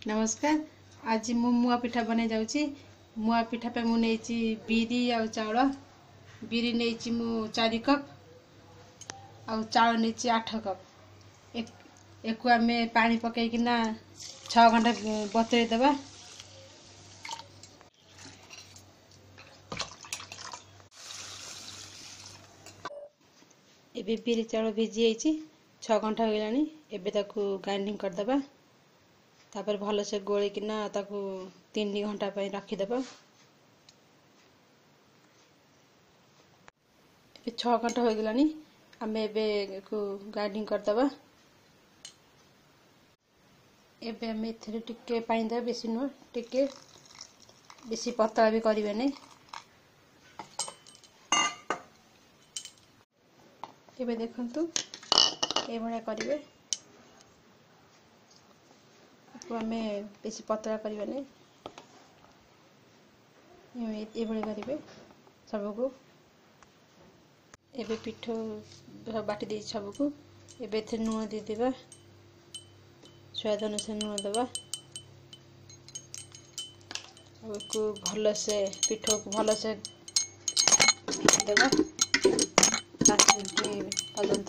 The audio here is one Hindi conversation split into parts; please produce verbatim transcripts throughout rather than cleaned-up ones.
नमस्कार। आज मु मुआ पिठा बने जाऊँगी। मुआ पिठा पे मु नेची बिरी आ चाउल। बिरी नेची मु चार कप आ चाउल नेची आठ कप। एक एक आमे पानी पकईकिना छह घंटा बतुरेई देबा। एबे बिरी चाउल भिजी जाइछि छह घंटा हो गलानी। एबे ताकू ग्राइंडिंग कर देबा। तापर भल से गोली किना ताकू तीन घंटा पे रखी देबा। एबे छह घंटा हो गलानी। आमे एबे को ग्राइंडिंग कर देबा। एबे आमे एथरे टिके पानी देबा, बेसी न टिके बेसी पतला भी करिवे नै। एबे देखंतु ए भले करिवे। को आमे बेसी पतला करिवे नै। ए भले करिवे सबको। एबे पिठो बाटी दे सबको। एबे थे नुन दे देबा। स्वाद अनुसार नुन देबा। को भल से पिठो को भल से देबा पाँच मिनट पर्यंत।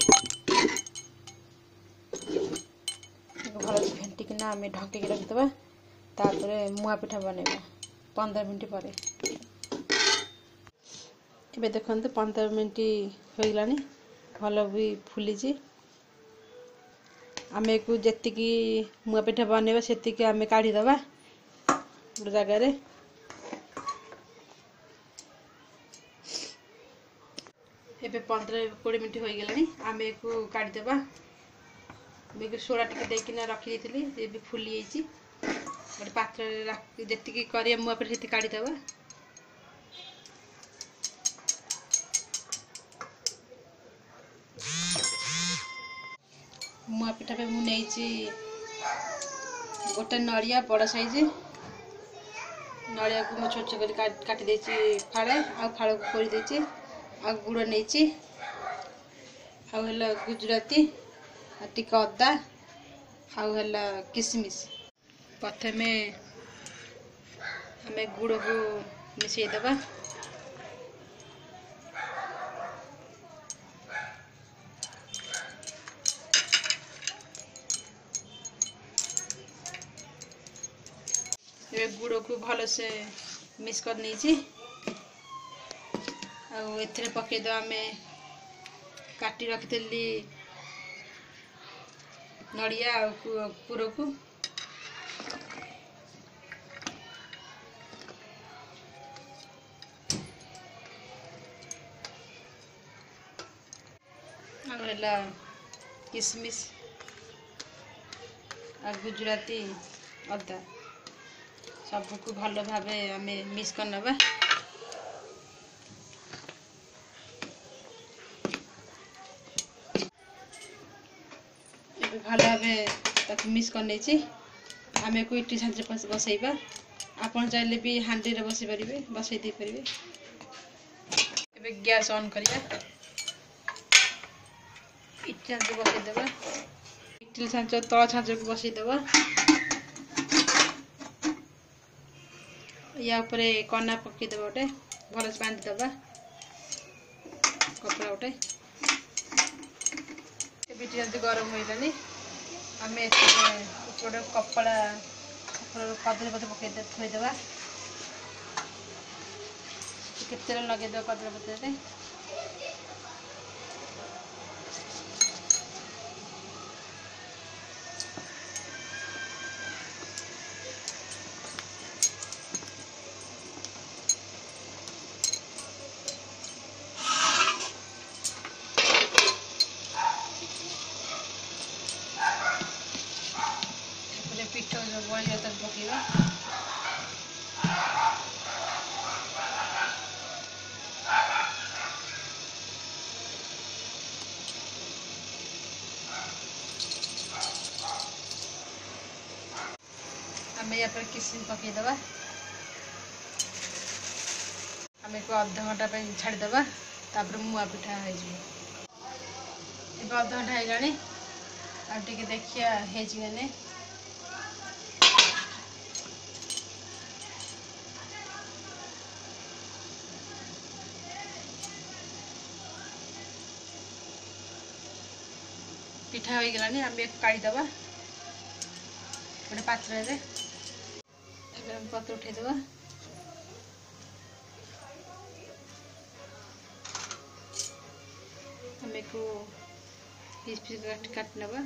भल से फेंटिकिना आमे ढके के रख देबा। तापरे मुआ पिठा बनेबा पंद्रह मिनट परे। एबे देखंतु पंद्रह मिनट हो गलानी। भल भी फुली जी। आमे को जेति की मुआ पिठा बनेबा सेति की आमे काढी देबा गोटे जगह रे। एबे पंद्रह बीस मिनट हो गलानी। आमे को काढी देबा। मैं को सोडा टिके देकिना रखी देथिली। एबे फुली जाइछि। गोटे पात्र रे जेति की करिया मुआ पिठा सेति काढी देबा। मुआ पिठा पे मु नेछि गोटे नड़िया बड़ साइज। नड़िया को मु छोट छोट कर काटी देछि फाळे। आ फाळे को कोरी देछि। आ गुड़ नेछि। आ हला गुजराती आ टिका अदा आ हला किशमिश। प्रथमे हमें गुड़ को मिसई देबा। ये गुड़ को भल से मिक्स कर नेछि। आ एथरे पके दो आमे काटी रखितली नड़िया आ पुर को। आ किशमिश आ गुजराती अदा सबको भल भावे आमे मिक्स कर नबा। एबे भल भावे ताकू मिक्स कर नेछि। आमे को इटली छांच बसैबा। आपन चाहले भी हांडी रे बसै परिबे, बसै दे परिबे। एबे गैस ऑन करिया। इटली छांच बसै देबा। इटली छांच तळ छांच को बसै देबा। या ऊपर कना पक्की देबा गोटे भल से बांधी देबा कपड़ा गोटे। बिटी जल्दी गरम हो गलानी। आमे गोटे कपड़ा कदली पत्र पकई थोई देबा। तेल लगे देबा कदली पत्र रे। पिठो जो बड़ी तक पकेबा। आमे या पर किशमिश पकई देबा। आमे को आधा घंटा पे छाड़ी देबा। तापर मुआ पिठा हो जिवो। एबे आधा घंटा हो गलानी। आ टिके देखिया हे जिने पिठा हो गलानी आम काढ़ी दबा गोटे पात्र रे पत्र उठेदबा आम को पीस पीस काट काट नबा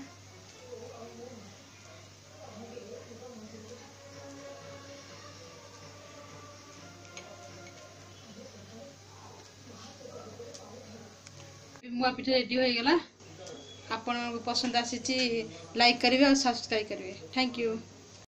मुआ पिठा रेडी हो गला। आपण पसंद आसी लाइक करेंगे और सब्सक्राइब करेंगे। Thank you.